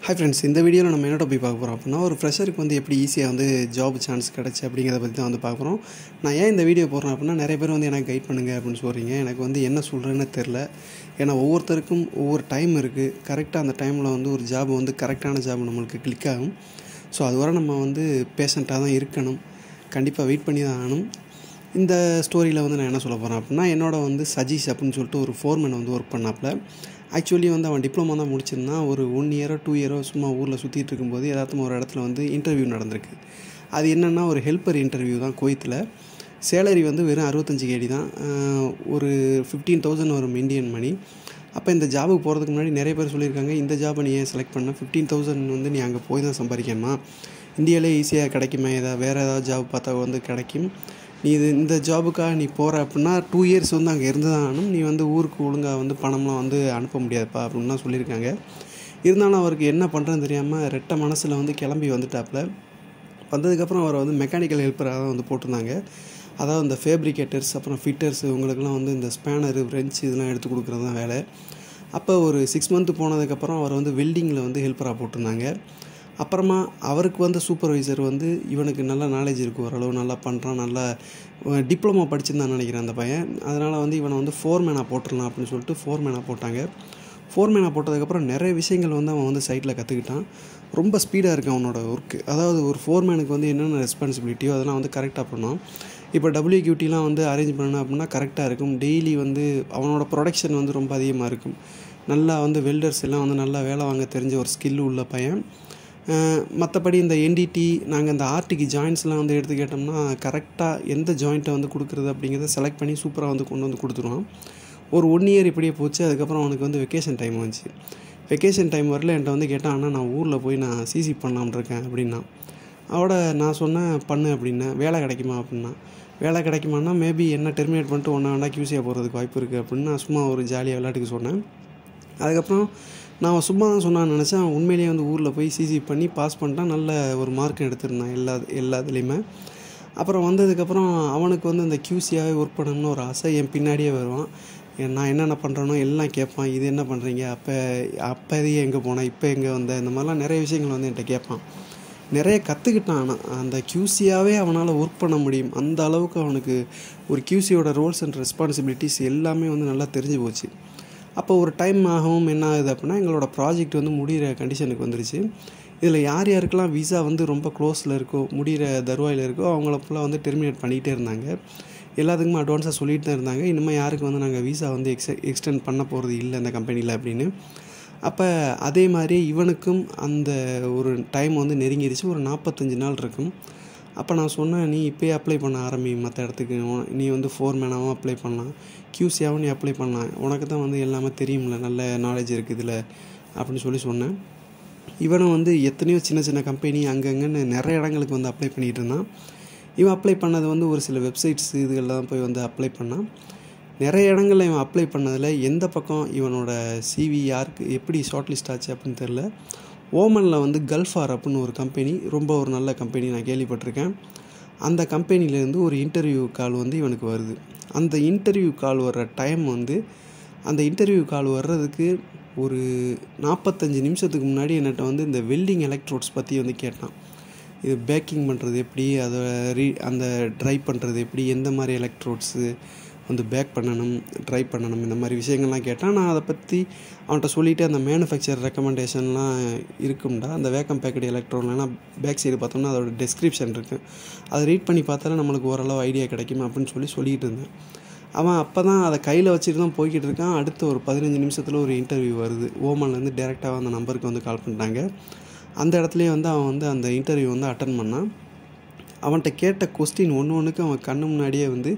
Hi friends, இந்த வீடியோவில் நம்ம என்ன டாபிக் பார்க்க போகிறோம் அப்படின்னா ஒரு ஃப்ரெஷருக்கு வந்து எப்படி ஈஸியாக வந்து ஜாப் சான்ஸ் கிடச்சி அப்படிங்கிறத பற்றி தான் வந்து பார்க்க போகிறோம். நான் ஏன் இந்த வீடியோ போடுறேன் அப்படின்னா நிறைய பேர் வந்து எனக்கு கைட் பண்ணுங்கள் அப்படின்னு சொல்கிறீங்க. எனக்கு வந்து என்ன சொல்கிறேன்னு தெரில. ஏன்னா ஒவ்வொருத்தருக்கும் ஒவ்வொரு டைம் இருக்குது. கரெக்டாக அந்த டைமில் வந்து ஒரு ஜாப் வந்து கரெக்டான ஜாப் நம்மளுக்கு கிளிக் ஆகும். ஸோ அதுவரை நம்ம வந்து பேஷண்ட்டாக தான் இருக்கணும். கண்டிப்பாக வெயிட் பண்ணி தான் ஆகணும். இந்த ஸ்டோரியில் வந்து நான் என்ன சொல்ல போகிறேன் அப்படின்னா வந்து சஜீஷ் அப்படின்னு சொல்லிட்டு ஒரு ஃபோர்மேன் வந்து ஒர்க் பண்ணாப்புல. ஆக்சுவலி வந்து அவன் டிப்ளமா தான் முடிச்சிருந்தான். ஒரு 1 இயரோ 2 இயரோ சும்மா ஊரில் சுற்றிட்டு இருக்கும்போது ஏதாச்சும் ஒரு இடத்துல வந்து இன்டர்வியூ நடந்திருக்கு. அது என்னென்னா ஒரு ஹெல்ப்பர் இன்டர்வியூ தான் கோயத்தில். சேலரி வந்து வெறும் 65 KD தான். ஒரு 15,000 வரும் இந்தியன் மணி. அப்போ இந்த ஜாபுக்கு போகிறதுக்கு முன்னாடி நிறைய பேர் சொல்லியிருக்காங்க, இந்த ஜாபை நீ ஏன் செலக்ட் பண்ண, 15,000 வந்து நீ அங்கே போய் தான் சம்பாதிக்கணுமா, இந்தியாவிலே ஈஸியாக கிடைக்குமே, வேறு ஏதாவது ஜாப் பார்த்தா வந்து கிடைக்கும், நீ இந்த ஜாபுக்காக நீ போகிற அப்படின்னா 2 இயர்ஸ் வந்து அங்கே இருந்து தான் ஆகணும், நீ வந்து ஊருக்கு ஒழுங்காக வந்து பணம்லாம் வந்து அனுப்ப முடியாதுப்பா அப்படின்லாம் சொல்லியிருக்காங்க. இருந்தாலும் அவருக்கு என்ன பண்ணுறதுன்னு தெரியாமல் ரெட்டை மனசில் வந்து கிளம்பி வந்துட்டாப்புல. வந்ததுக்கப்புறம் அவரை வந்து மெக்கானிக்கல் ஹெல்ப்பராக தான் வந்து போட்டிருந்தாங்க. அதாவது இந்த ஃபேப்ரிகேட்டர்ஸ் அப்புறம் ஃபிட்டர்ஸ் இவங்களுக்குலாம் வந்து இந்த ஸ்பேனரு ரெஞ்ச் இதெல்லாம் எடுத்து கொடுக்குறது தான் வேலை. அப்போ ஒரு 6 மந்த் போனதுக்கப்புறம் அவர் வந்து வெல்டிங்கில் வந்து ஹெல்ப்பராக போட்டிருந்தாங்க. அப்புறமா அவருக்கு வந்து சூப்பர்வைசர் வந்து இவனுக்கு நல்ல நாலேஜ் இருக்குது, ஓரளவு நல்லா பண்ணுறான், நல்லா டிப்ளமா படிச்சுருந்தான்னு நினைக்கிறேன் அந்த பையன். அதனால் வந்து இவனை வந்து ஃபோர்மேனாக போட்டுடலாம் அப்படின்னு சொல்லிட்டு ஃபோர்மேனாக போட்டாங்க. ஃபோர்மேனாக போட்டதுக்கப்புறம் நிறைய விஷயங்கள் வந்து அவன் வந்து சைட்டில் கற்றுக்கிட்டான். ரொம்ப ஸ்பீடாக இருக்குது அவனோட ஒர்க்கு. அதாவது ஒரு ஃபோர்மேனுக்கு வந்து என்னென்ன ரெஸ்பான்சிபிலிட்டியோ அதெல்லாம் வந்து கரெக்டாக பண்ணோம். இப்போ WQTலாம் வந்து அரேஞ்ச் பண்ணணும் அப்படின்னா கரெக்டாக இருக்கும். டெய்லி வந்து அவனோட ப்ரொடக்ஷன் வந்து ரொம்ப அதிகமாக இருக்கும். நல்லா வந்து வெல்டர்ஸ் எல்லாம் வந்து நல்லா வேலை வாங்க தெரிஞ்ச ஒரு ஸ்கில் உள்ள பையன். மற்றபடி இந்த NDT நாங்கள் இந்த ஆர்டிக்கு ஜாயின்ட்ஸ்லாம் வந்து எடுத்து கேட்டோம்னா கரெக்டாக எந்த ஜாயிண்ட்டை வந்து கொடுக்குறது அப்படிங்கிறத செலக்ட் பண்ணி சூப்பராக வந்து கொண்டு வந்து கொடுத்துருவான். ஒரு 1 இயர் இப்படியே போச்சு. அதுக்கப்புறம் அவனுக்கு வந்து வெக்கேஷன் டைம் வந்துச்சு. வெக்கேஷன் டைம் வரல என்கிட்ட வந்து கேட்டான், ஆனால் நான் ஊரில் போய் நான் சிசி பண்ணலாம்னு இருக்கேன் அப்படின்னா. அவட நான் சொன்னேன் பண்ணு அப்படின்னேன். வேலை கிடைக்குமா அப்படின்னா. வேலை கிடைக்குமான்னா மேபி என்ன டெர்மினேட் பண்ணிட்டு ஒன்றா வேண்டாம் QCயாக போகிறதுக்கு வாய்ப்பு இருக்குது அப்படின்னு நான் சும்மா ஒரு ஜாலியாக விளையாட்டுக்கு சொன்னேன். அதுக்கப்புறம் நான் சும்மா தான் சொன்னான்னு நினச்சேன். அவன் உண்மையிலேயே வந்து ஊரில் போய் சிசி பண்ணி பாஸ் பண்ணிட்டான். நல்ல ஒரு மார்க் எடுத்திருந்தான் எல்லாத்துலேயுமே. அப்புறம் வந்ததுக்கப்புறம் அவனுக்கு வந்து இந்த QCயாகவே ஒர்க் பண்ணணும்னு ஒரு ஆசை. என் பின்னாடியே வருவான். நான் என்னென்ன பண்ணுறேனோ எல்லாம் கேட்பான். இது என்ன பண்ணுறீங்க, அப்போதையே எங்கே போனேன், இப்போ எங்கே வந்தேன், இந்த மாதிரிலாம் நிறைய விஷயங்கள் வந்து என்கிட்ட கேட்பான். நிறைய கற்றுக்கிட்டான். ஆனால் அந்த QCயாகவே அவனால் ஒர்க் பண்ண முடியும். அந்த அளவுக்கு அவனுக்கு ஒரு QCயோட ரோல்ஸ் அண்ட் ரெஸ்பான்சிபிலிட்டிஸ் எல்லாமே வந்து நல்லா தெரிஞ்சு போச்சு. அப்போ ஒரு டைம் ஆகவும் என்ன ஆகுது அப்படின்னா எங்களோட ப்ராஜெக்ட் வந்து முடிகிற கண்டிஷனுக்கு வந்துருச்சு. இதில் யார் யாருக்கெல்லாம் விசா வந்து ரொம்ப க்ளோஸில் இருக்கோ, முடிகிற தருவாயில் இருக்கோ அவங்கள ஃபுல்லாக வந்து டெர்மினேட் பண்ணிகிட்டே இருந்தாங்க. எல்லாத்துக்குமே அட்வான்ஸாக சொல்லிட்டு தான் இருந்தாங்க, இனிமேல் யாருக்கு வந்து நாங்கள் விசா வந்து எக்ஸ்டெண்ட் பண்ண போகிறது இல்லை இந்த கம்பெனியில் அப்படின்னு. அப்போ அதே மாதிரி இவனுக்கும் அந்த ஒரு டைம் வந்து நெருங்கிடுச்சு. ஒரு 45 நாள் இருக்கும். அப்போ நான் சொன்னேன், நீ இப்போயே அப்ளை பண்ண ஆரம்பி மற்ற இடத்துக்கு. நீ வந்து ஃபோர்மேனாகவும் அப்ளை பண்ணலாம், QCயாகவும் நீ அப்ளை பண்ணலாம், உனக்கு தான் வந்து எல்லாமே தெரியும்ல, நல்ல நாலேஜ் இருக்குது இதில் அப்படின்னு சொன்னேன். இவனும் வந்து எத்தனையோ சின்ன சின்ன கம்பெனி அங்கங்கன்னு நிறைய இடங்களுக்கு வந்து அப்ளை பண்ணிகிட்டு இருந்தான். இவன் அப்ளை பண்ணது வந்து ஒரு சில வெப்சைட்ஸ் இதுகள்லாம் போய் வந்து அப்ளை பண்ணான். நிறைய இடங்களில் இவன் அப்ளை பண்ணதில் எந்த பக்கம் இவனோட CV யாருக்கு எப்படி ஷார்ட் லிஸ்ட் ஆச்சு அப்படின்னு தெரில. ஓமனில் வந்து கல்ஃபார் அப்படின்னு ஒரு கம்பெனி, ரொம்ப ஒரு நல்ல கம்பெனி, நான் கேள்விப்பட்டிருக்கேன். அந்த கம்பெனிலேருந்து ஒரு இன்டர்வியூ கால் வந்து இவனுக்கு வருது. அந்த இன்டர்வியூ கால் வர்ற டைம் வந்து அந்த இன்டர்வியூ கால் வர்றதுக்கு ஒரு 45 நிமிஷத்துக்கு முன்னாடி என்கிட்ட வந்து இந்த வெல்டிங் எலக்ட்ரோட்ஸ் பற்றி வந்து கேட்டான். இது பேக்கிங் பண்ணுறது எப்படி, அதை அந்த ட்ரை பண்ணுறது எப்படி, எந்த மாதிரி எலக்ட்ரோட்ஸு வந்து பேக் பண்ணணும், ட்ரை பண்ணணும், இந்த மாதிரி விஷயங்கள்லாம் கேட்டால் நான் அதை பற்றி அவன்கிட்ட சொல்லிவிட்டு அந்த மேனுஃபேக்சர் ரெக்கமெண்டேஷன்லாம் இருக்கும்டா அந்த வேக்கம் பேக்கெட் எலக்ட்ரோன்லனா பேக் சைடு பார்த்தோம்னா அதோட டெஸ்கிரிப்ஷன் இருக்குது, அதை ரீட் பண்ணி பார்த்தாலும் நம்மளுக்கு ஓரளவு ஐடியா கிடைக்கும் அப்படின்னு சொல்லிகிட்டு இருந்தேன். அவன் அப்போ தான் அதை கையில் வச்சுட்டு தான் போய்கிட்டு இருக்கான். அடுத்த ஒரு 15 நிமிஷத்தில் ஒரு இன்டர்வியூ வருது. ஓமன்லேருந்து டேரெக்டாக அந்த நம்பருக்கு வந்து கால் பண்ணிட்டாங்க. அந்த இடத்துலையே வந்து அவன் வந்து அந்த இன்டர்வியூ வந்து அட்டன் பண்ணான். அவன்கிட்ட கேட்ட கொஸ்டின் ஒன்றுக்கு அவன் கண்ணு முன்னாடியே வந்து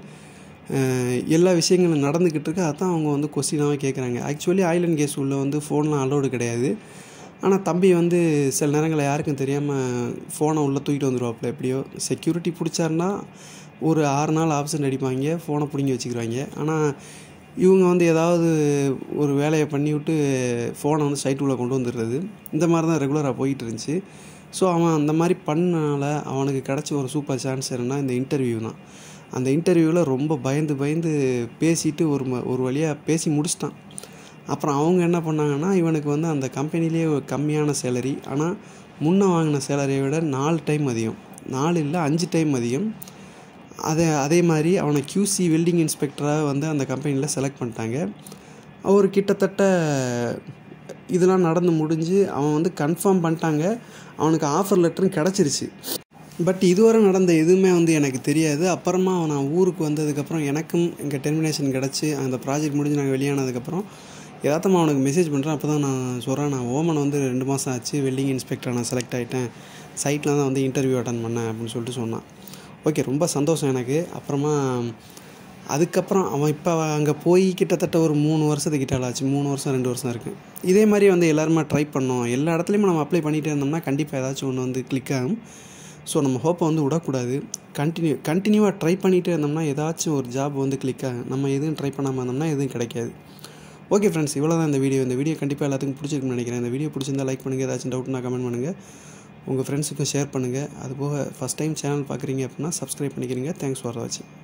எல்லா விஷயங்களும் நடந்துக்கிட்டு இருக்கு. அதான் அவங்க வந்து கொஸ்டினாகவே கேட்குறாங்க. ஆக்சுவலி ஆயில் அண்ட் கேஸ் உள்ள வந்து ஃபோன்லாம் அலோடு கிடையாது. ஆனால் தம்பி வந்து சில நேரங்களில் யாருக்கும் தெரியாமல் ஃபோனை உள்ளே தூக்கிட்டு வந்துடுவாப்புல. எப்படியோ செக்யூரிட்டி பிடிச்சாருன்னா ஒரு 6 நாள் ஆப்ஷன் அடிப்பாங்க, ஃபோனை பிடுங்கி வச்சுக்கிறாங்க. ஆனால் இவங்க வந்து ஏதாவது ஒரு வேலையை பண்ணிவிட்டு ஃபோனை வந்து சைட்டுக்குள்ளே கொண்டு வந்துடுறது, இந்த மாதிரி தான் ரெகுலராக போயிட்டு இருந்துச்சு. ஸோ அவன் அந்த மாதிரி பண்ணனால அவனுக்கு கிடச்ச ஒரு சூப்பர் சான்ஸ் என்னென்னா இந்த இன்டர்வியூ தான். அந்த இன்டர்வியூவில் ரொம்ப பயந்து பேசிட்டு ஒரு வழியாக பேசி முடிச்சிட்டான். அப்புறம் அவங்க என்ன பண்ணாங்கன்னா, இவனுக்கு வந்து அந்த கம்பெனிலேயே ஒரு கம்மியான சேலரி, ஆனால் முன்ன வாங்கின சேலரியை விட 4 டைம் அதிகம், 4 இல்லை 5 டைம் அதிகம். அதே மாதிரி அவனை QC வெல்டிங் இன்ஸ்பெக்டராக வந்து அந்த கம்பெனியில் செலக்ட் பண்ணிட்டாங்க. அவர் கிட்டத்தட்ட இதெல்லாம் நடந்து முடிஞ்சு அவன் வந்து கன்ஃபார்ம் பண்ணிட்டாங்க, அவனுக்கு ஆஃபர் லெட்டரும் கிடச்சிருச்சு. பட் இதுவரை நடந்த எதுவுமே வந்து எனக்கு தெரியாது. அப்புறமா நான் ஊருக்கு வந்ததுக்கப்புறம் எனக்கும் இங்கே டெர்மினேஷன் கிடச்சி அந்த ப்ராஜெக்ட் முடிஞ்சு நாங்கள் வெளியானதுக்கப்புறம் யதார்த்தமாக அவனுக்கு மெசேஜ் பண்ணுறேன். அப்போ தான் நான் சொல்கிறேன், நான் ஓமன் வந்து 2 மாதம் ஆச்சு, வெல்டிங் இன்ஸ்பெக்டர் நான் செலக்ட் ஆகிட்டேன், சைட்டில் தான் வந்து இன்டர்வியூ அட்டன் பண்ணேன் அப்படின்னு சொல்லிட்டு சொன்னான். ஓகே, ரொம்ப சந்தோஷம் எனக்கு. அப்புறமா அதுக்கப்புறம் அவன் இப்போ அங்கே போய் கிட்டத்தட்ட ஒரு 3 வருஷத்துக்கிட்ட ஆச்சு, 3 வருஷம் 2 வருஷம் இருக்குது. இதே மாதிரி வந்து எல்லாருமே ட்ரை பண்ணோம், எல்லா இடத்துலையுமே நம்ம அப்ளை பண்ணிகிட்டே இருந்தோம்னா கண்டிப்பாக ஏதாச்சும் ஒன்று வந்து கிளிக் ஆகும். ஸோ நம்ம ஹோப்பை வந்து விடக்கூடாது, கண்டினியூவாக ட்ரை பண்ணிகிட்டே இருந்தோம்னா ஏதாச்சும் ஒரு ஜாப் வந்து கிளிக் ஆகும். நம்ம எதுவும் ட்ரை பண்ணாமல் இருந்தோம்னா எதுவும் கிடைக்காது. ஓகே ஃப்ரெண்ட்ஸ், இவ்வளோ தான் இந்த வீடியோ கண்டிப்பாக எல்லாத்துக்கும் பிடிச்சிருக்குன்னு நினைக்கிறேன். இந்த வீடியோ பிடிச்சிருந்தா லைக் பண்ணுங்கள், ஏதாச்சும் டவுட்னா கமெண்ட் பண்ணுங்கள், உங்கள் ஃப்ரெண்ட்ஸுக்கும் ஷேர் பண்ணுங்கள். அதுபோக ஃபஸ்ட் டைம் சேனல் பார்க்குறீங்க அப்படின்னா சப்ஸ்கிரைப் பண்ணிக்கிறீங்க. தேங்க்ஸ் ஃபார் வாட்சிங்.